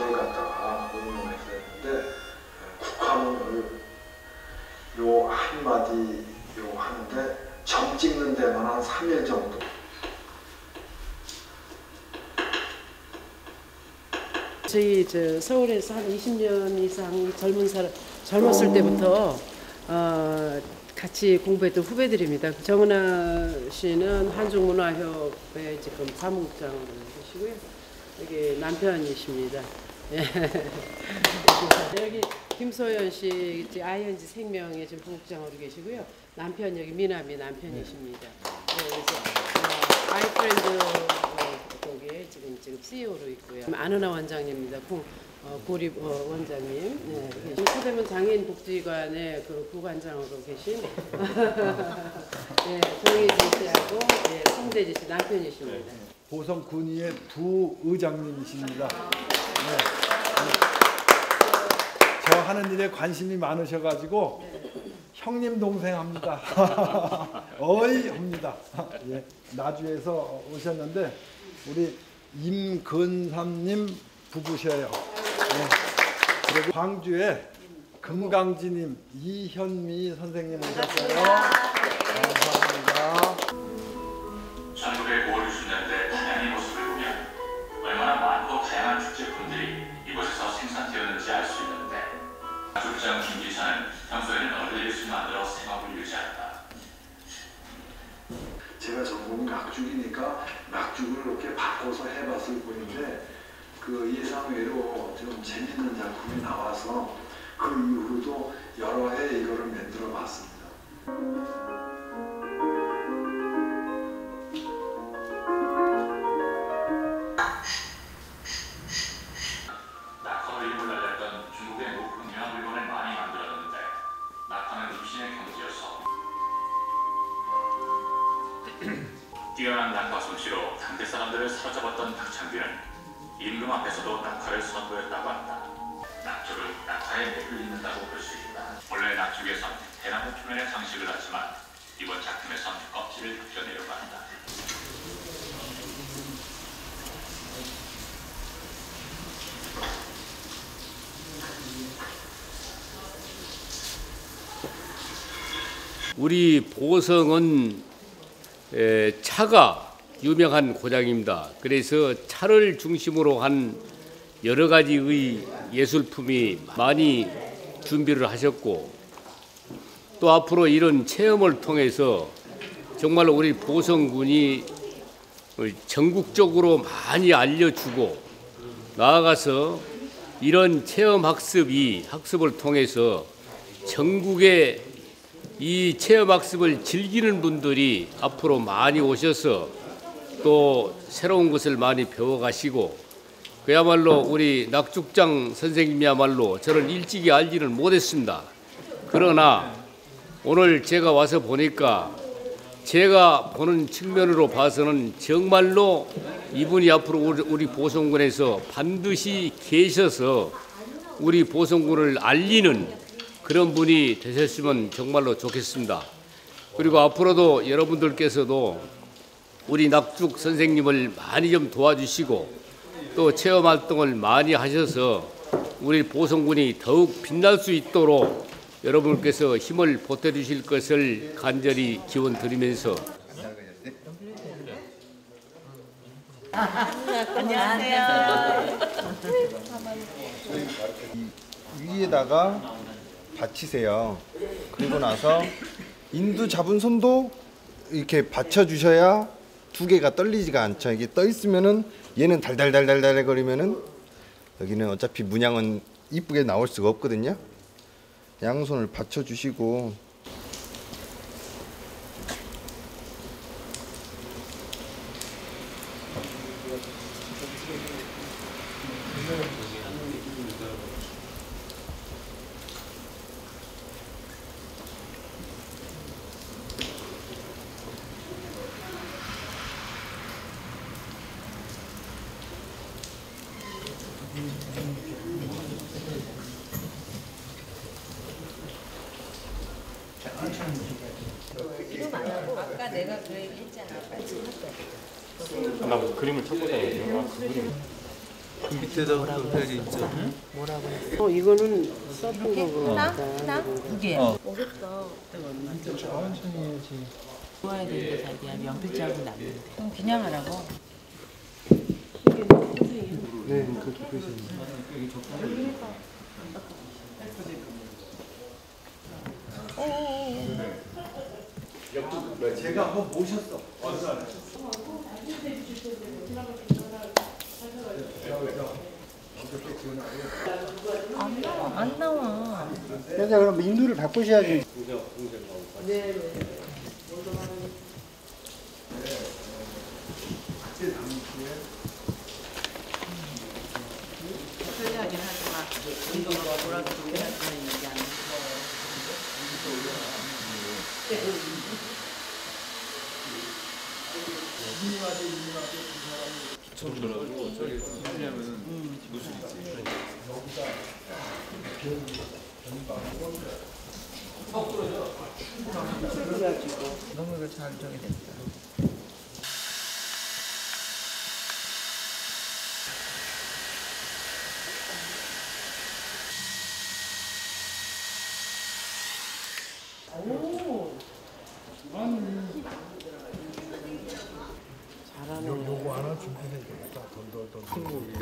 많이 갖다가 응원해서 했는데 국화문을 요 한마디 요 하는데 점 찍는 데만 한 3일 정도. 저희 서울에서 한 20년 이상 젊었을 때부터 같이 공부했던 후배들입니다. 정은아 씨는 한중문화협회 지금 사무국장으로 계시고요. 여기 남편이십니다. 여기 김소연 씨 ING 생명의 지금 부국장으로 계시고요. 남편 여기 미남이 남편이십니다. 그래서 아이프렌드 거기에 지금 CEO로 있고요. 안은하 원장님입니다. 고립 원장님. 네, 서대문 장애인 복지관의 그 부관장으로 계신 네, 정혜진 씨하고 네, 송대지 씨 남편이십니다. 보성군의회 부의장님이십니다. 네. 저 하는 일에 관심이 많으셔가지고 형님 동생 합니다. 어이 합니다. 예, 나주에서 오셨는데 우리 임근삼님 부부셔요. 네. 그리고 광주에 금강지님 이현미 선생님 오셨어요. 감사합니다. 1950년대 단양의 모습을 보면 얼마나 많고 다양한 축제품들이 이곳에서 생산되었는지 알 수 있는데 낙죽장 김기찬은 평소에는 얼레리를 만들어 생업을 유지한다. 제가 전공이 낙죽이니까 낙죽을 이렇게 바꿔서 해봤을 뿐인데 그 예상외로 좀 재밌는 작품이 나와서 그 이후로도 여러 해 이거를 만들어 봤습니다. 낙화로 이름을 날렸던 중국의 높은 유화 물건을 많이 만들었는데 낙화는 입신의 경지여서 뛰어난 낙화 솜씨로 당대 사람들을 사로잡았던 박창규는 임금 앞에서도 낙화를 선보였다고 한다. 낙죽을 낙화에 맥을 잇는다고 볼 수 있다. 원래 낙죽에선 대나무 표면에 장식을 하지만 이번 작품에선 껍질을 벗겨내려고 한다. 우리 보성은 차가 유명한 고장입니다. 그래서 차를 중심으로 한 여러 가지의 예술품이 많이 준비를 하셨고 또 앞으로 이런 체험을 통해서 정말 우리 보성군이 전국적으로 많이 알려주고 나아가서 이런 체험 학습을 통해서 전국에 이 체험학습을 즐기는 분들이 앞으로 많이 오셔서 또 새로운 것을 많이 배워가시고 그야말로 우리 낙죽장 선생님이야말로 저를 일찍이 알지는 못했습니다. 그러나 오늘 제가 와서 보니까 제가 보는 측면으로 봐서는 정말로 이분이 앞으로 우리 보성군에서 반드시 계셔서 우리 보성군을 알리는 그런 분이 되셨으면 정말로 좋겠습니다. 그리고 앞으로도 여러분들께서도 우리 낙죽 선생님을 많이 좀 도와주시고 또 체험 활동을 많이 하셔서 우리 보성군이 더욱 빛날 수 있도록 여러분께서 힘을 보태주실 것을 간절히 기원드리면서 안녕하세요. 위에다가 받치세요. 그리고 나서 인두 잡은 손도 이렇게 받쳐주셔야 두 개가 떨리지가 않죠. 이게 떠 있으면은 얘는 달달달달달 거리면은 여기는 어차피 문양은 이쁘게 나올 수가 없거든요. 양손을 받쳐주시고 이름 안 하고 아까 내가 그 얘기 했잖아. 나 그림을 찾고 다니거든요. 그 그림. 밑에다가 해야지 진짜. 뭐라고 했어? 이거는 써본 거구나. 하나? 두 개. 어렵다. 천천히 해야지. 모아야 되는데 자기야 연필자국 남는데. 그럼 그냥 하라고. 네, 그렇게 보시면. 제가 한번 모셨어. 안 나와. 그래서 그럼 인두를 바꾸셔야지. 편리하긴 하지만 운동가 돌아서 좋게 할 수는 있지 않나. 기초더라고 저기 하냐면은 무술 있지. 너무 이거 잘 저기 됐다. 잘하네. 요거 하나 준비해 되겠다. 홍콩.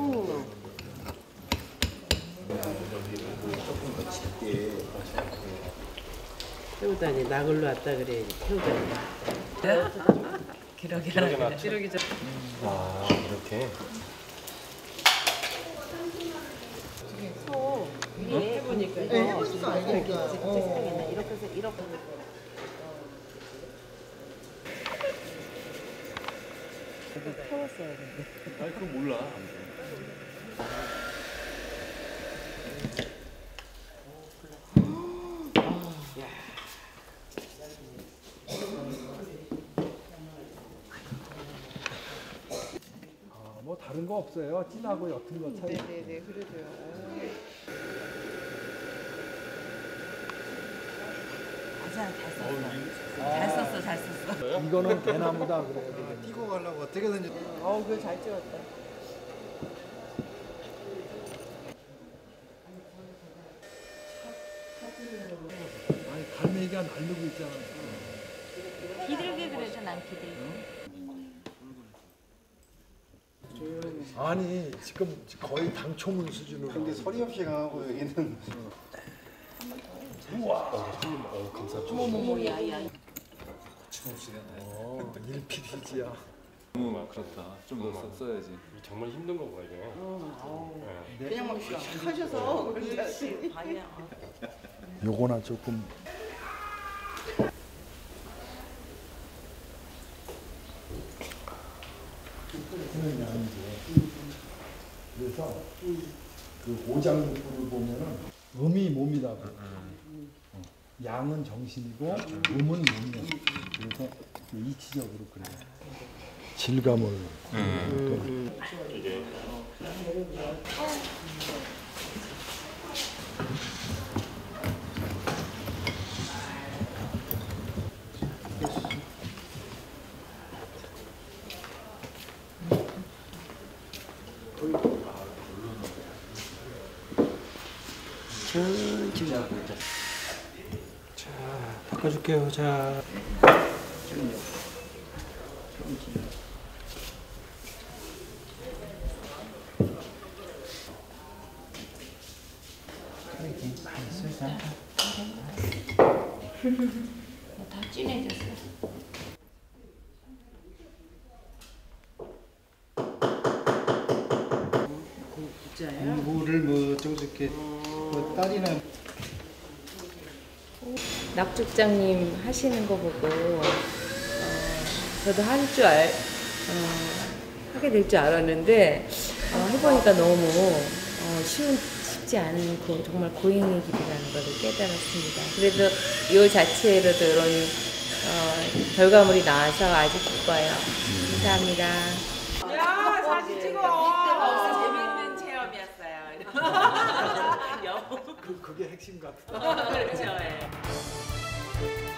태우다니 나글로 왔다 그래야지. 태우다니. 기러기라. 기러기 좀. 아 이렇게. 해보니까. 해보니까 알겠다. 이렇게 해서 이렇게. 태웠어야 돼. 아니 그거 몰라. 뭐 다른 거 없어요. 진하고 옅은 거 차이. 네네네, 그러죠. 맞아, 잘 썼어. 이거는 대나무다 그래요. 뛰고 가려고 어떻게든지. 그거 잘 찍었다. 아니 갈매기가 날르고 있잖아. 비둘기 그래서 난 비둘기. 아니 지금 거의 당초문 수준으로. 근데 소리 없이 강하고 여기는. 어머머머, 야야. 일필이지야. 너무 막 그렇다. 좀 더 써야지. 정말 힘든 거구나 이거. 그냥 막 샥 하셔서 그러지. 아니야. 요거나 조금. 그래서 그 오장육부를 보면은 음이 몸이다. 양은 정신이고 음은 몸이야. 그래서 이치적으로 그래요. 질감을. 자, 바꿔줄게요. 자. 다 진해졌어. 공부를 뭐 좀 이렇게 뭐 딸이나 낙죽장님 하시는 거 보고 저도 하게 될 줄 알았는데 해보니까 너무 쉽지 않은 정말 고행의 길이라는 것을 깨달았습니다. 그래도 이 자체로도 이런 결과물이 나와서 아주 기뻐요. 감사합니다. 야, 사진 찍어. 재밌는 체험이었어요. 그게 핵심 같아. 그렇죠. 예.